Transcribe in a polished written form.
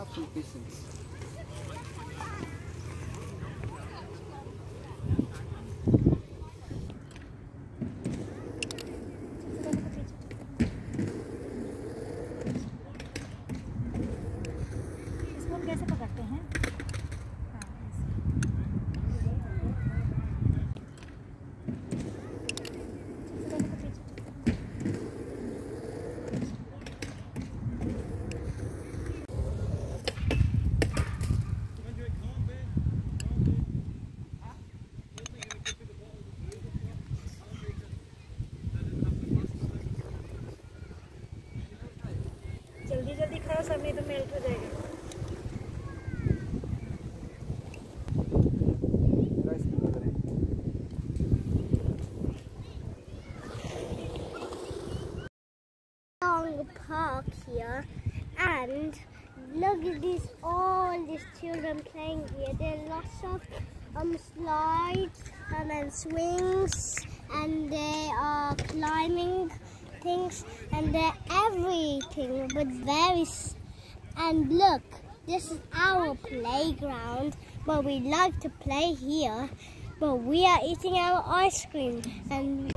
2 pieces. इसको कैसे पकड़ते हैं? जल्दी जल्दी खाओ सब, नहीं तो मेल्ट हो जाएगा। Long park here, and look at this, all these children playing here. There are lots of slides and then swings, and they are climbing things, and they're everything, but and look, this is our playground, but we like to play here, but we are eating our ice cream, and